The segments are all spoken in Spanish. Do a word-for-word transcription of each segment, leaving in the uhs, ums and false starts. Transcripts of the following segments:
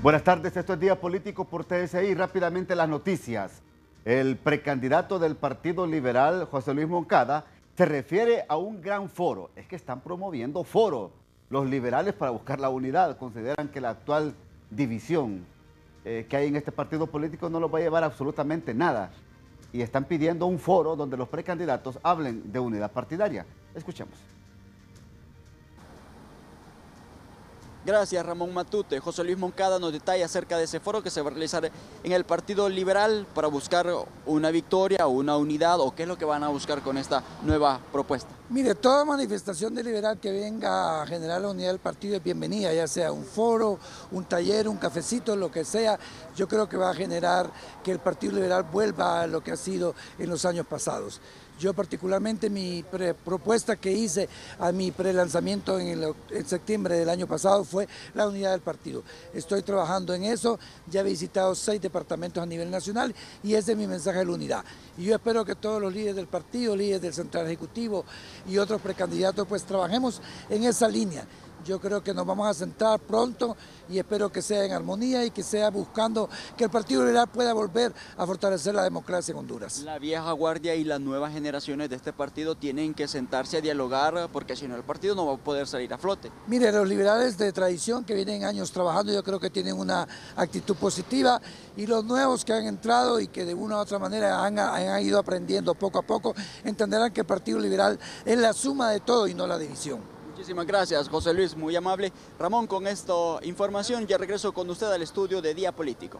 Buenas tardes, esto es Día Político por T S I. Rápidamente las noticias. El precandidato del Partido Liberal, José Luis Moncada, se refiere a un gran foro. Es que están promoviendo foro los liberales para buscar la unidad. Consideran que la actual división eh, que hay en este partido político no los va a llevar a absolutamente nada. Y están pidiendo un foro donde los precandidatos hablen de unidad partidaria. Escuchemos. Gracias, Ramón Matute. José Luis Moncada nos detalla acerca de ese foro que se va a realizar en el Partido Liberal para buscar una victoria o una unidad, o qué es lo que van a buscar con esta nueva propuesta. Mire, toda manifestación de liberal que venga a generar la unidad del partido es bienvenida, ya sea un foro, un taller, un cafecito, lo que sea. Yo creo que va a generar que el Partido Liberal vuelva a lo que ha sido en los años pasados. Yo particularmente mi pre propuesta que hice a mi prelanzamiento en, el, en septiembre del año pasado fue la unidad del partido. Estoy trabajando en eso, ya he visitado seis departamentos a nivel nacional y ese es mi mensaje de la unidad. Y yo espero que todos los líderes del partido, líderes del Central Ejecutivo y otros precandidatos pues trabajemos en esa línea. Yo creo que nos vamos a sentar pronto y espero que sea en armonía y que sea buscando que el Partido Liberal pueda volver a fortalecer la democracia en Honduras. La vieja guardia y las nuevas generaciones de este partido tienen que sentarse a dialogar porque si no el partido no va a poder salir a flote. Mire, los liberales de tradición que vienen años trabajando yo creo que tienen una actitud positiva y los nuevos que han entrado y que de una u otra manera han, han ido aprendiendo poco a poco entenderán que el Partido Liberal es la suma de todo y no la división. Muchísimas gracias, José Luis, muy amable. Ramón, con esta información ya regreso con usted al estudio de Día Político.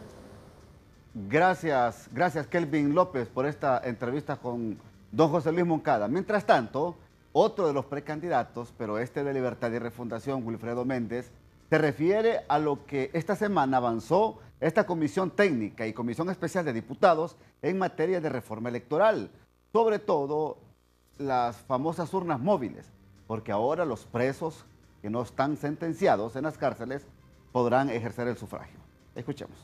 Gracias, gracias Kelvin López por esta entrevista con don José Luis Moncada. Mientras tanto, otro de los precandidatos, pero este de Libertad y Refundación, Wilfredo Méndez, se refiere a lo que esta semana avanzó esta Comisión Técnica y Comisión Especial de Diputados en materia de reforma electoral, sobre todo las famosas urnas móviles, porque ahora los presos que no están sentenciados en las cárceles podrán ejercer el sufragio. Escuchemos.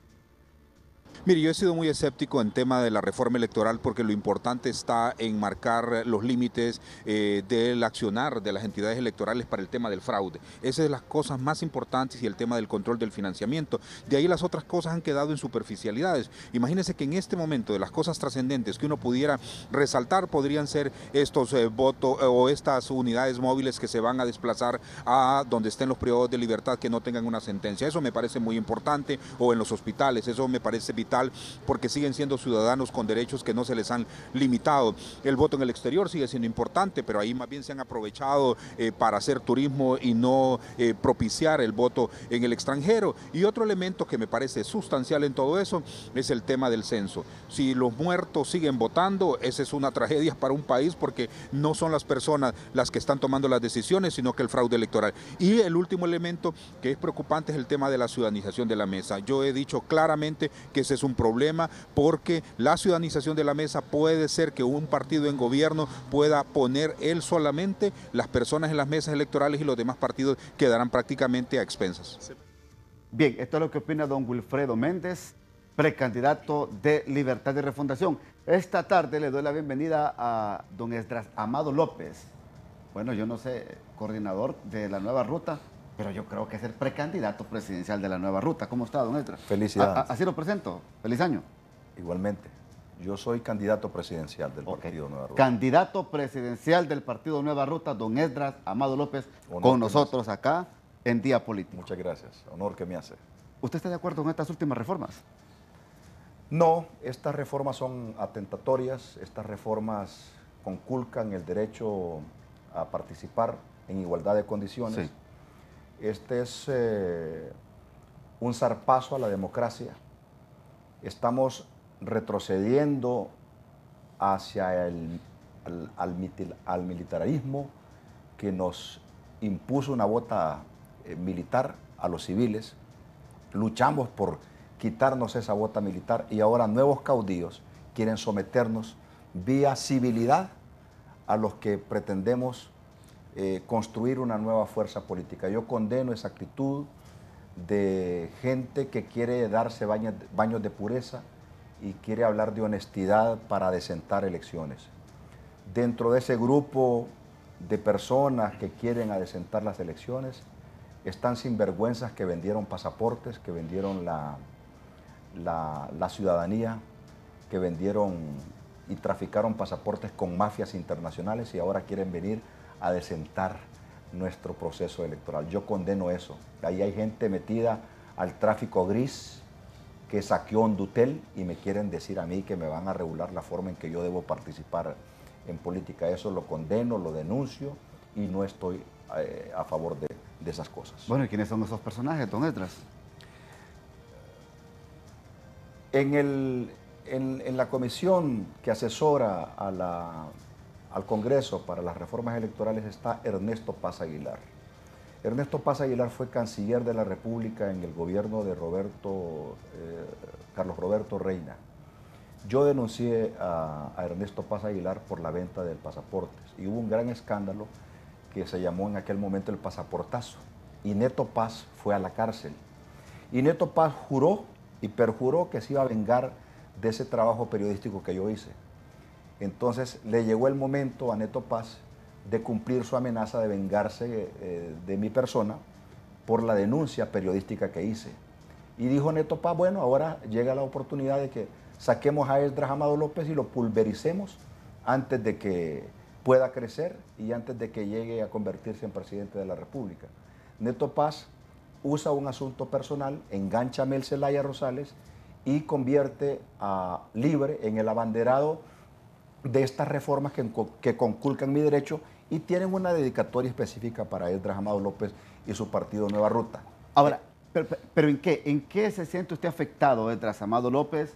Mire, yo he sido muy escéptico en tema de la reforma electoral porque lo importante está en marcar los límites eh, del accionar de las entidades electorales para el tema del fraude. Esas son las cosas más importantes y el tema del control del financiamiento. De ahí las otras cosas han quedado en superficialidades. Imagínense que en este momento de las cosas trascendentes que uno pudiera resaltar podrían ser estos eh, votos eh, o estas unidades móviles que se van a desplazar a donde estén los privados de libertad que no tengan una sentencia. Eso me parece muy importante, o en los hospitales, eso me parece vital porque siguen siendo ciudadanos con derechos que no se les han limitado. El voto en el exterior sigue siendo importante, pero ahí más bien se han aprovechado eh, para hacer turismo y no eh, propiciar el voto en el extranjero. Y otro elemento que me parece sustancial en todo eso es el tema del censo. Si los muertos siguen votando, esa es una tragedia para un país porque no son las personas las que están tomando las decisiones, sino que el fraude electoral. Y el último elemento que es preocupante es el tema de la ciudadanización de la mesa. Yo he dicho claramente que ese es un problema porque la ciudadanización de la mesa puede ser que un partido en gobierno pueda poner él solamente las personas en las mesas electorales y los demás partidos quedarán prácticamente a expensas. Bien, esto es lo que opina don Wilfredo Méndez, precandidato de Libertad y Refundación. Esta tarde le doy la bienvenida a don Esdras Amado López. Bueno, yo no sé, coordinador de la nueva ruta, pero yo creo que es el precandidato presidencial de la nueva ruta. ¿Cómo está, don Esdras? Felicidades. Así lo presento. Feliz año. Igualmente. Yo soy candidato presidencial del Okay. Partido Nueva Ruta. Candidato presidencial del Partido Nueva Ruta, don Esdras Amado López, Honor con nosotros acá en Día Político. Muchas gracias. Honor que me hace. ¿Usted está de acuerdo con estas últimas reformas? No, estas reformas son atentatorias. Estas reformas conculcan el derecho a participar en igualdad de condiciones. Sí. Este es eh, un zarpazo a la democracia. Estamos retrocediendo hacia el al, al, al militarismo que nos impuso una bota eh, militar a los civiles. Luchamos por quitarnos esa bota militar y ahora nuevos caudillos quieren someternos vía civilidad a los que pretendemos Eh, construir una nueva fuerza política. Yo condeno esa actitud de gente que quiere darse baños, baños de pureza y quiere hablar de honestidad para adecentar elecciones. Dentro de ese grupo de personas que quieren adecentar las elecciones están sinvergüenzas que vendieron pasaportes, que vendieron la, la, la ciudadanía, que vendieron y traficaron pasaportes con mafias internacionales y ahora quieren venir a desentar nuestro proceso electoral. Yo condeno eso. Ahí hay gente metida al tráfico gris que saqueó Hondutel y me quieren decir a mí que me van a regular la forma en que yo debo participar en política. Eso lo condeno, lo denuncio y no estoy eh, a favor de, de esas cosas. Bueno, ¿y quiénes son esos personajes, don Esdras? En, el, en, en la comisión que asesora a la, al Congreso para las reformas electorales está Ernesto Paz Aguilar. Ernesto Paz Aguilar fue canciller de la República en el gobierno de Roberto, eh, Carlos Roberto Reina. Yo denuncié a, a Ernesto Paz Aguilar por la venta del pasaportes y hubo un gran escándalo que se llamó en aquel momento el pasaportazo. Y Neto Paz fue a la cárcel. Y Neto Paz juró y perjuró que se iba a vengar de ese trabajo periodístico que yo hice. Entonces le llegó el momento a Neto Paz de cumplir su amenaza de vengarse eh, de mi persona por la denuncia periodística que hice. Y dijo Neto Paz, bueno, ahora llega la oportunidad de que saquemos a Esdras Amado López y lo pulvericemos antes de que pueda crecer y antes de que llegue a convertirse en presidente de la República. Neto Paz usa un asunto personal, engancha a Mel Zelaya Rosales y convierte a Libre en el abanderado de estas reformas que, que conculcan mi derecho y tienen una dedicatoria específica para Esdras Amado López y su partido Nueva Ruta. Ahora, pero, pero ¿en qué? ¿En qué se siente usted afectado, Esdras Amado López,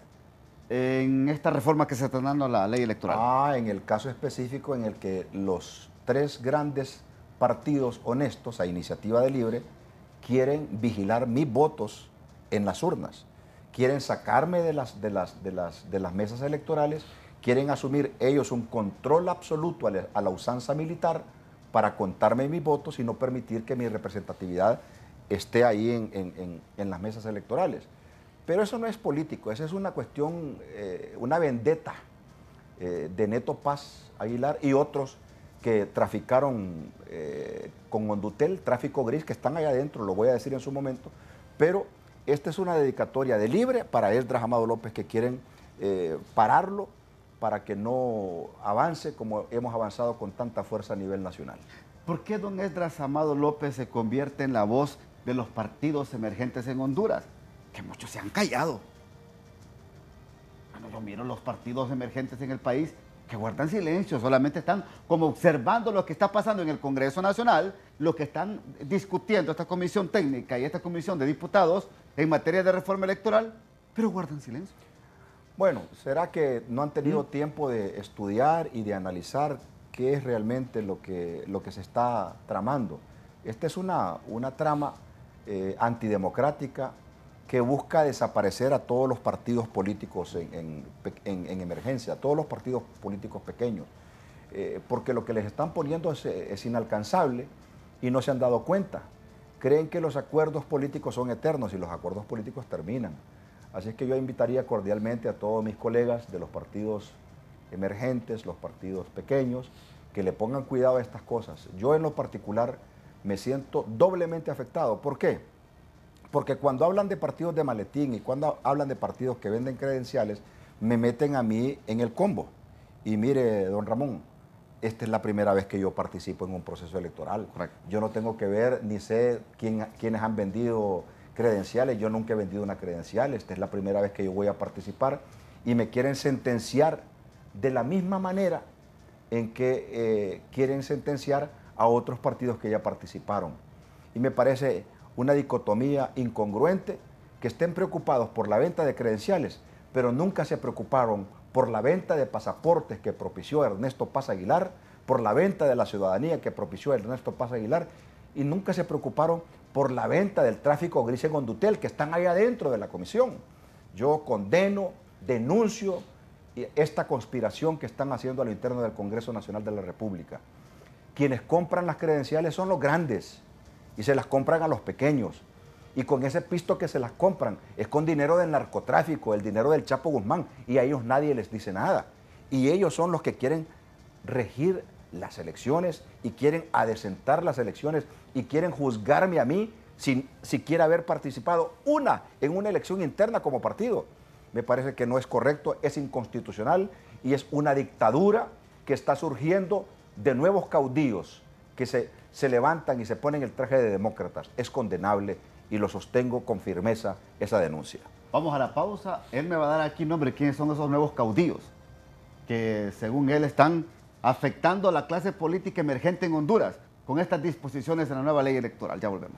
en esta reforma que se está dando a la ley electoral? Ah, en el caso específico en el que los tres grandes partidos honestos, a iniciativa de Libre, quieren vigilar mis votos en las urnas, quieren sacarme de las, de las, de las, de las mesas electorales, quieren asumir ellos un control absoluto a la, a la usanza militar para contarme mis votos y no permitir que mi representatividad esté ahí en, en, en, en las mesas electorales. Pero eso no es político, esa es una cuestión, eh, una vendetta eh, de Neto Paz Aguilar y otros que traficaron eh, con Hondutel, tráfico gris, que están allá adentro, lo voy a decir en su momento, pero esta es una dedicatoria de Libre para Esdras Amado López que quieren eh, pararlo para que no avance como hemos avanzado con tanta fuerza a nivel nacional. ¿Por qué don Esdras Amado López se convierte en la voz de los partidos emergentes en Honduras? Que muchos se han callado. Bueno, yo miro los partidos emergentes en el país que guardan silencio, solamente están como observando lo que está pasando en el Congreso Nacional, lo que están discutiendo esta comisión técnica y esta comisión de diputados en materia de reforma electoral, pero guardan silencio. Bueno, ¿será que no han tenido ¿Mm? tiempo de estudiar y de analizar qué es realmente lo que, lo que se está tramando? Esta es una, una trama eh, antidemocrática que busca desaparecer a todos los partidos políticos en, en, en, en emergencia, a todos los partidos políticos pequeños, eh, porque lo que les están poniendo es, es inalcanzable y no se han dado cuenta. Creen que los acuerdos políticos son eternos y los acuerdos políticos terminan. Así es que yo invitaría cordialmente a todos mis colegas de los partidos emergentes, los partidos pequeños, que le pongan cuidado a estas cosas. Yo en lo particular me siento doblemente afectado. ¿Por qué? Porque cuando hablan de partidos de maletín y cuando hablan de partidos que venden credenciales, me meten a mí en el combo. Y mire, don Ramón, esta es la primera vez que yo participo en un proceso electoral. Correcto. Yo no tengo que ver ni sé quién, quiénes han vendido credenciales, yo nunca he vendido una credencial, esta es la primera vez que yo voy a participar y me quieren sentenciar de la misma manera en que eh, quieren sentenciar a otros partidos que ya participaron. Y me parece una dicotomía incongruente que estén preocupados por la venta de credenciales, pero nunca se preocuparon por la venta de pasaportes que propició Ernesto Paz Aguilar, por la venta de la ciudadanía que propició Ernesto Paz Aguilar, y nunca se preocuparon por la venta del tráfico gris en Hondutel, que están ahí adentro de la comisión. Yo condeno, denuncio esta conspiración que están haciendo a lo interno del Congreso Nacional de la República. Quienes compran las credenciales son los grandes y se las compran a los pequeños. Y con ese pisto que se las compran es con dinero del narcotráfico, el dinero del Chapo Guzmán, y a ellos nadie les dice nada. Y ellos son los que quieren regir las elecciones y quieren adecentar las elecciones y quieren juzgarme a mí sin siquiera haber participado una en una elección interna como partido. Me parece que no es correcto, es inconstitucional y es una dictadura que está surgiendo de nuevos caudillos que se, se levantan y se ponen el traje de demócratas. Es condenable y lo sostengo con firmeza esa denuncia. Vamos a la pausa. Él me va a dar aquí nombre de quiénes son esos nuevos caudillos que según él están afectando a la clase política emergente en Honduras con estas disposiciones de la nueva ley electoral. Ya volvemos.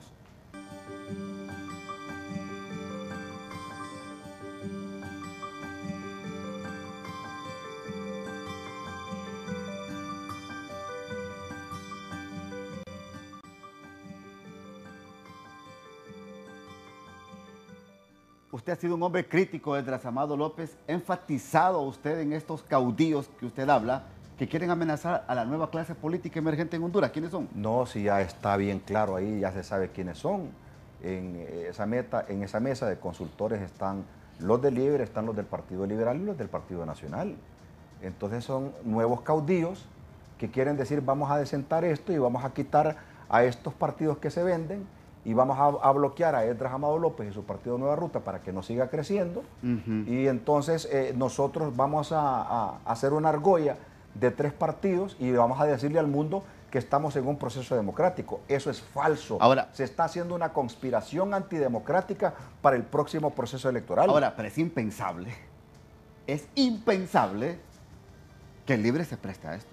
Usted ha sido un hombre crítico desde Amado López, enfatizado usted en estos caudillos que usted habla, que quieren amenazar a la nueva clase política emergente en Honduras. ¿Quiénes son? No, si ya está bien claro ahí, ya se sabe quiénes son. En esa, meta, en esa mesa de consultores están los del Libre, están los del Partido Liberal y los del Partido Nacional. Entonces son nuevos caudillos que quieren decir vamos a desentar esto y vamos a quitar a estos partidos que se venden y vamos a, a bloquear a Esdras Amado López y su partido Nueva Ruta para que no siga creciendo. Uh-huh. Y entonces eh, nosotros vamos a, a, a hacer una argolla de tres partidos y vamos a decirle al mundo que estamos en un proceso democrático. Eso es falso. Ahora, se está haciendo una conspiración antidemocrática para el próximo proceso electoral. Ahora, pero es impensable, es impensable que el Libre se preste a esto.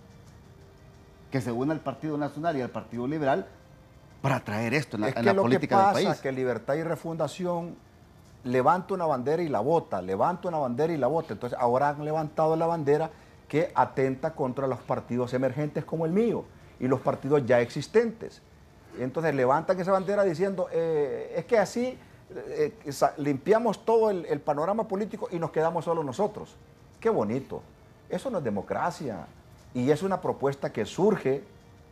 Que se una el Partido Nacional y el Partido Liberal para traer esto en la, es en que la lo política que del pasa país. Es que Libertad y Refundación levanta una bandera y la bota, levanta una bandera y la bota. Entonces ahora han levantado la bandera que atenta contra los partidos emergentes como el mío y los partidos ya existentes. Entonces levantan esa bandera diciendo, eh, es que así eh, limpiamos todo el, el panorama político y nos quedamos solo nosotros. Qué bonito. Eso no es democracia. Y es una propuesta que surge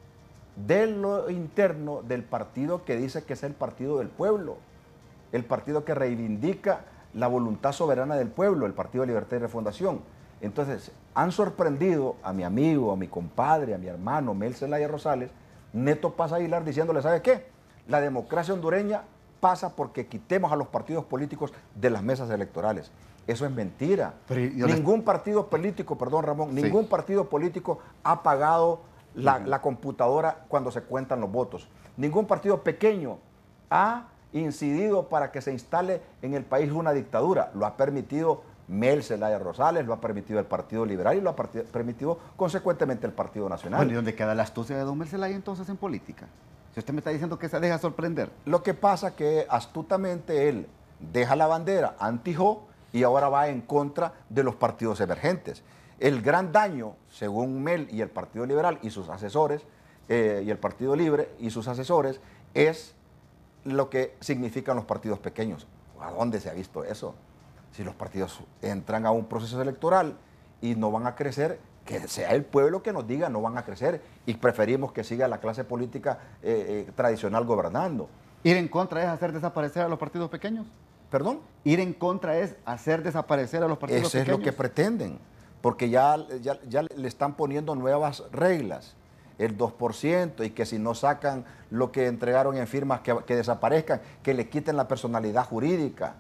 de lo interno del partido que dice que es el partido del pueblo, el partido que reivindica la voluntad soberana del pueblo, el Partido de Libertad y Refundación. Entonces, han sorprendido a mi amigo, a mi compadre, a mi hermano Mel Zelaya Rosales, Neto Paz Aguilar, diciéndole, ¿sabe qué? La democracia hondureña pasa porque quitemos a los partidos políticos de las mesas electorales. Eso es mentira. Pero ningún les... partido político, perdón Ramón, sí. ningún partido político ha pagado la, uh-huh. la computadora cuando se cuentan los votos. Ningún partido pequeño ha incidido para que se instale en el país una dictadura. Lo ha permitido Mel Zelaya Rosales, lo ha permitido el Partido Liberal y lo ha permitido consecuentemente el Partido Nacional. Bueno, ¿y dónde queda la astucia de don Mel Zelaya entonces en política? Si usted me está diciendo que se deja sorprender. Lo que pasa es que astutamente él deja la bandera anti-Jo y ahora va en contra de los partidos emergentes. El gran daño, según Mel y el Partido Liberal y sus asesores, eh, y el Partido Libre y sus asesores, es lo que significan los partidos pequeños. ¿A dónde se ha visto eso? Si los partidos entran a un proceso electoral y no van a crecer, que sea el pueblo que nos diga no van a crecer y preferimos que siga la clase política eh, eh, tradicional gobernando. ¿Ir en contra es hacer desaparecer a los partidos pequeños? ¿Perdón? Ir en contra es hacer desaparecer a los partidos Eso pequeños. Es lo que pretenden, porque ya, ya, ya le están poniendo nuevas reglas, el dos por ciento, y que si no sacan lo que entregaron en firmas, que, que desaparezcan, que le quiten la personalidad jurídica.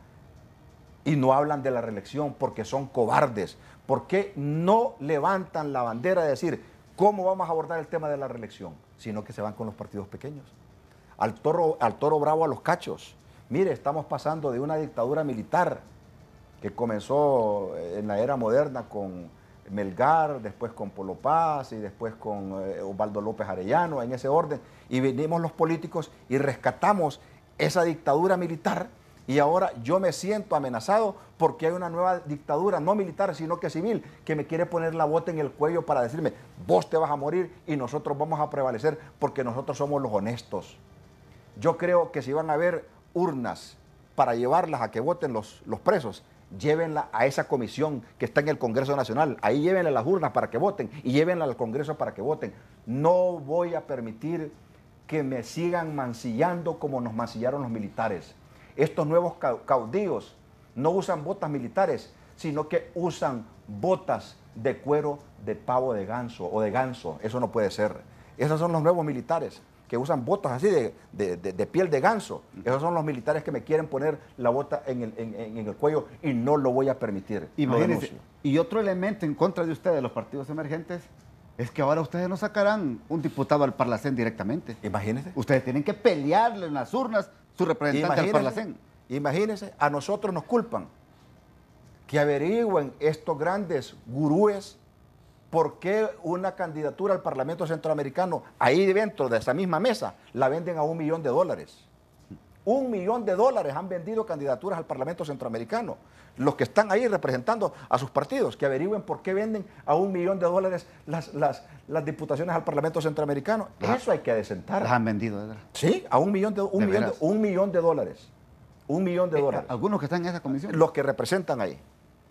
Y no hablan de la reelección porque son cobardes. ¿Por qué no levantan la bandera de decir cómo vamos a abordar el tema de la reelección? Sino que se van con los partidos pequeños. Al toro, al toro bravo a los cachos. Mire, estamos pasando de una dictadura militar que comenzó en la era moderna con Melgar, después con Polo Paz y después con eh, Osvaldo López Arellano, en ese orden. Y vinimos los políticos y rescatamos esa dictadura militar. Y ahora yo me siento amenazado porque hay una nueva dictadura, no militar, sino que civil, que me quiere poner la bota en el cuello para decirme, vos te vas a morir y nosotros vamos a prevalecer porque nosotros somos los honestos. Yo creo que si van a haber urnas para llevarlas a que voten los, los presos, llévenla a esa comisión que está en el Congreso Nacional. Ahí llévenle las urnas para que voten y llévenla al Congreso para que voten. No voy a permitir que me sigan mancillando como nos mancillaron los militares. Estos nuevos caudillos no usan botas militares, sino que usan botas de cuero de pavo de ganso o de ganso. Eso no puede ser. Esos son los nuevos militares que usan botas así de, de, de, de piel de ganso. Esos son los militares que me quieren poner la bota en el, en, en el cuello y no lo voy a permitir. Imagínense. Y otro elemento en contra de ustedes, los partidos emergentes, es que ahora ustedes no sacarán un diputado al Parlacén directamente. Imagínense. Ustedes tienen que pelearle en las urnas su representante al Parlacén. Imagínense, a nosotros nos culpan que averigüen estos grandes gurúes por qué una candidatura al Parlamento Centroamericano, ahí dentro de esa misma mesa, la venden a un millón de dólares. Un millón de dólares han vendido candidaturas al Parlamento Centroamericano. Los que están ahí representando a sus partidos, que averigüen por qué venden a un millón de dólares las, las, las diputaciones al Parlamento Centroamericano. Eso hay que adecentar. Las han vendido, ¿verdad? Sí, a un millón de, un ¿De millón de, un millón de dólares. Un millón de Eh, dólares. ¿Algunos que están en esa comisión? Los que representan ahí.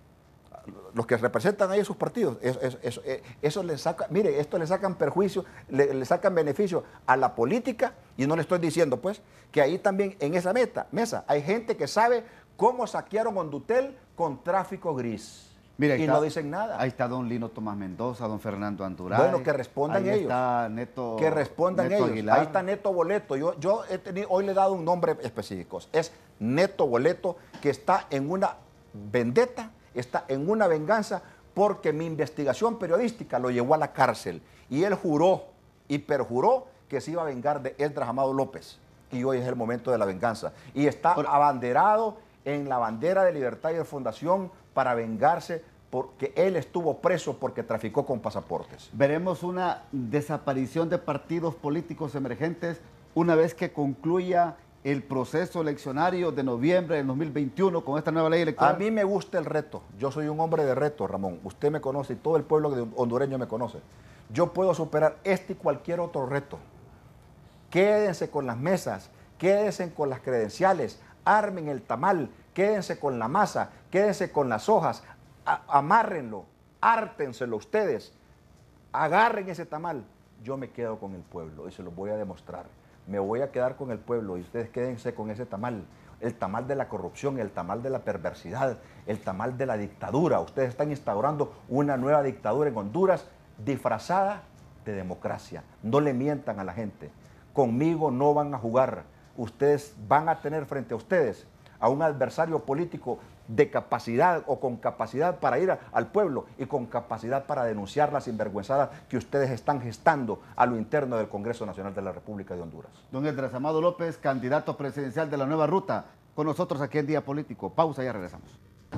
Los que representan ahí sus partidos. Eso, eso, eso, eso le saca, mire, esto le sacan perjuicio, le, le sacan beneficio a la política, y no le estoy diciendo, pues, que ahí también en esa meta, mesa hay gente que sabe cómo saquearon Hondutel con tráfico gris. Mira, y está, no dicen nada. Ahí está don Lino Tomás Mendoza, don Fernando Anduray. Bueno, que respondan ahí ellos. Está Neto, que respondan Neto ellos. Aguilar. Ahí está Neto Boleto. Yo, yo he tenido, hoy le he dado un nombre específico. Es Neto Boleto, que está en una vendetta, está en una venganza, porque mi investigación periodística lo llevó a la cárcel. Y él juró y perjuró que se iba a vengar de Esdras Amado López. Y hoy es el momento de la venganza. Y está Por... abanderado en la bandera de Libertad y de Fundación para vengarse porque él estuvo preso porque traficó con pasaportes. Veremos una desaparición de partidos políticos emergentes una vez que concluya el proceso eleccionario de noviembre del dos mil veintiuno con esta nueva ley electoral. A mí me gusta el reto. Yo soy un hombre de reto, Ramón. Usted me conoce y todo el pueblo hondureño me conoce. Yo puedo superar este y cualquier otro reto. Quédense con las mesas, quédense con las credenciales, armen el tamal, quédense con la masa, quédense con las hojas, amárrenlo, hártenselo ustedes, agarren ese tamal. Yo me quedo con el pueblo y se lo voy a demostrar. Me voy a quedar con el pueblo y ustedes quédense con ese tamal, el tamal de la corrupción, el tamal de la perversidad, el tamal de la dictadura. Ustedes están instaurando una nueva dictadura en Honduras disfrazada de democracia. No le mientan a la gente. Conmigo no van a jugar. Ustedes van a tener frente a ustedes a un adversario político de capacidad o con capacidad para ir a, al pueblo y con capacidad para denunciar la sinvergüenzada que ustedes están gestando a lo interno del Congreso Nacional de la República de Honduras. Don Esdras Amado López, candidato presidencial de la Nueva Ruta, con nosotros aquí en Día Político. Pausa y ya regresamos.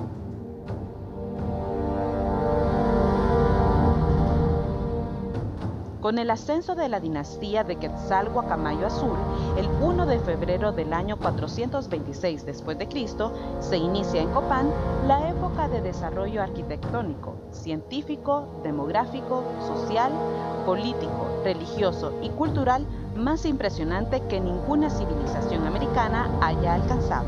Con el ascenso de la dinastía de Quetzal Guacamayo Azul, el primero de febrero del año cuatrocientos veintiséis después de Cristo, se inicia en Copán la época de desarrollo arquitectónico, científico, demográfico, social, político, religioso y cultural más impresionante que ninguna civilización americana haya alcanzado.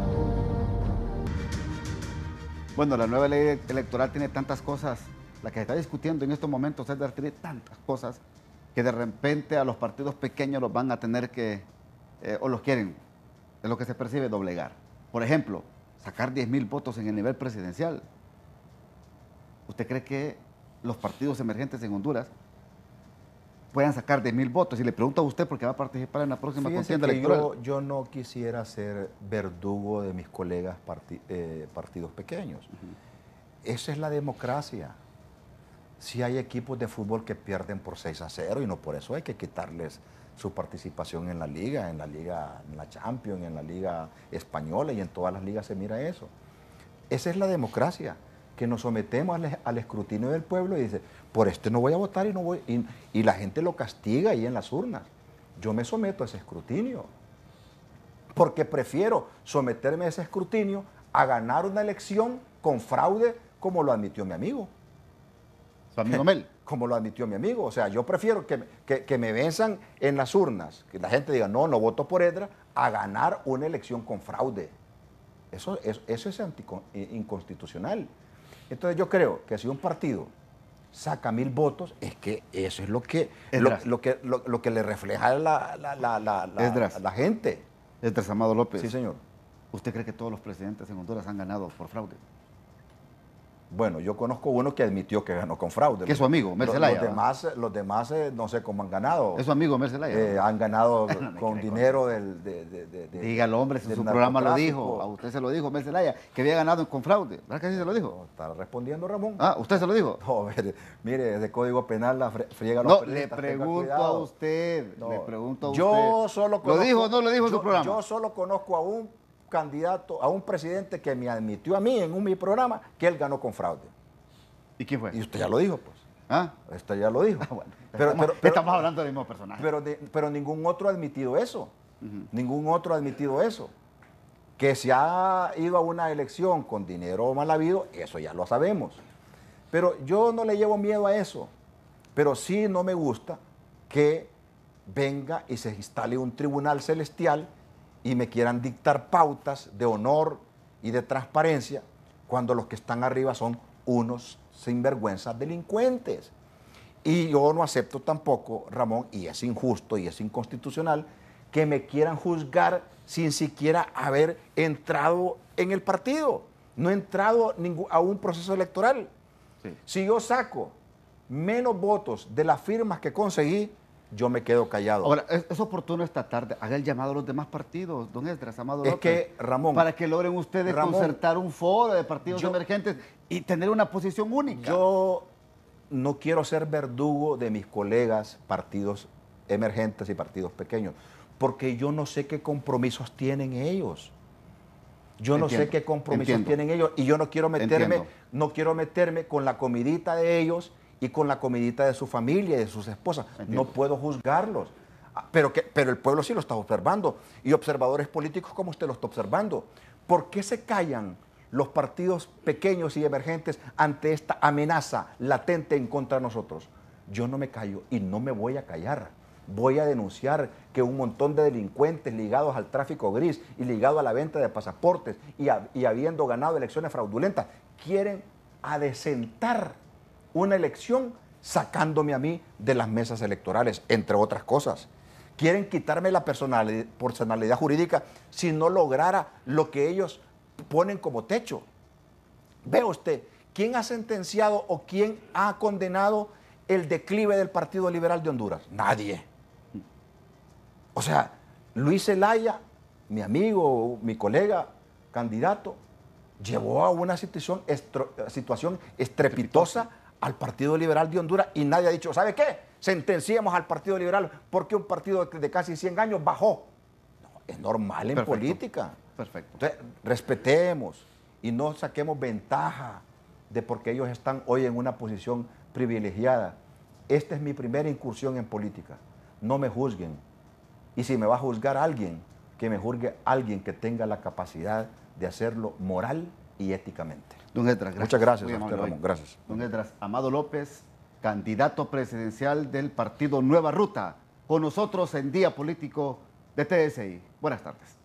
Bueno, la nueva ley electoral tiene tantas cosas, la que se está discutiendo en estos momentos, es tiene tantas cosas que de repente a los partidos pequeños los van a tener que, eh, o los quieren, es lo que se percibe, doblegar. Por ejemplo, sacar diez mil votos en el nivel presidencial. ¿Usted cree que los partidos emergentes en Honduras puedan sacar diez mil votos? Y le pregunto a usted porque va a participar en la próxima Fíjense contienda que electoral. yo, yo no quisiera ser verdugo de mis colegas parti, eh, partidos pequeños. Uh-huh. Esa es la democracia. Si hay equipos de fútbol que pierden por seis a cero y no por eso hay que quitarles su participación en la liga, en la liga, en la Champions, en la liga española y en todas las ligas se mira eso. Esa es la democracia, que nos sometemos al, al escrutinio del pueblo y dice, por este no voy a votar y no voy, y, y la gente lo castiga ahí en las urnas. Yo me someto a ese escrutinio, porque prefiero someterme a ese escrutinio a ganar una elección con fraude como lo admitió mi amigo. Su amigo Mel. Como lo admitió mi amigo. O sea, yo prefiero que, que, que me venzan en las urnas, que la gente diga, no, no voto por Esdras, a ganar una elección con fraude. Eso, eso, eso es anticon, inconstitucional. Entonces yo creo que si un partido saca mil votos, es que eso es lo que, lo, lo, que, lo, lo que le refleja la, la, la, la, la, la gente. Esdras Amado López. Sí, señor. ¿Usted cree que todos los presidentes en Honduras han ganado por fraude? Bueno, yo conozco uno que admitió que ganó con fraude. Que es su amigo, Mel Los, Zelaya, los demás, los demás eh, no sé cómo han ganado. Es su amigo, Mel Zelaya. Eh, han ganado No con dinero del... De, de, de, de, Dígalo, hombre, si del su programa lo narcotráfico. dijo. A usted se lo dijo, Mel Zelaya, que había ganado con fraude. ¿Verdad que así se lo dijo? No, está respondiendo Ramón. Ah, ¿usted se lo dijo? No, mire, mire, de Código Penal la fre- friega a los No, le periodistas, tenga pregunto a cuidado. usted, No, le pregunto a yo usted. Solo ¿Lo conozco, dijo o no lo dijo en yo, su programa? Yo solo conozco a un candidato, a un presidente que me admitió a mí en un mi programa que él ganó con fraude. ¿Y quién fue? Y usted ya lo dijo, pues. ¿Ah? Usted ya lo dijo. Ah, bueno, pero, estamos, pero, pero- estamos hablando del mismo personaje. pero, de- pero ningún otro ha admitido eso. Uh-huh. Ningún otro ha admitido eso. Que se ha ido a una elección con dinero mal habido, eso ya lo sabemos. Pero yo no le llevo miedo a eso. Pero sí no me gusta que venga y se instale un tribunal celestial y me quieran dictar pautas de honor y de transparencia cuando los que están arriba son unos sinvergüenzas delincuentes. Y yo no acepto tampoco, Ramón, y es injusto y es inconstitucional, que me quieran juzgar sin siquiera haber entrado en el partido. No he entrado a un proceso electoral. Sí. Si yo saco menos votos de las firmas que conseguí, yo me quedo callado. Ahora, es, es oportuno esta tarde, haga el llamado a los demás partidos, don Esdras, Amado Es López, que, Ramón... para que logren ustedes Ramón, concertar un foro de partidos yo, emergentes y tener una posición única. Yo no quiero ser verdugo de mis colegas partidos emergentes y partidos pequeños, porque yo no sé qué compromisos tienen ellos. Yo no Entiendo, sé qué compromisos entiendo. tienen ellos y yo no quiero meterme, Entiendo. no quiero meterme con la comidita de ellos y con la comidita de su familia y de sus esposas. Entiendo. No puedo juzgarlos. Pero, que, pero el pueblo sí lo está observando y observadores políticos como usted lo está observando. ¿Por qué se callan los partidos pequeños y emergentes ante esta amenaza latente en contra de nosotros? Yo no me callo y no me voy a callar. Voy a denunciar que un montón de delincuentes ligados al tráfico gris y ligados a la venta de pasaportes y, a, y habiendo ganado elecciones fraudulentas quieren adecentar una elección sacándome a mí de las mesas electorales, entre otras cosas. Quieren quitarme la personalidad, personalidad jurídica si no lograra lo que ellos ponen como techo. Vea usted, ¿quién ha sentenciado o quién ha condenado el declive del Partido Liberal de Honduras? Nadie. O sea, Luis Zelaya, mi amigo, mi colega, candidato, llevó a una situación, estro, situación estrepitosa al Partido Liberal de Honduras y nadie ha dicho, ¿sabe qué? Sentenciemos al Partido Liberal porque un partido de, de casi cien años bajó. No, es normal en Perfecto. política. Perfecto. Entonces, respetemos y no saquemos ventaja de porque ellos están hoy en una posición privilegiada. Esta es mi primera incursión en política. No me juzguen. Y si me va a juzgar alguien, que me juzgue alguien que tenga la capacidad de hacerlo moral y éticamente. Don Esdras, gracias. Muchas gracias, Muy a usted, amable. Ramón. Gracias. Don Esdras, Amado López, candidato presidencial del partido Nueva Ruta, con nosotros en Día Político de T S I. Buenas tardes.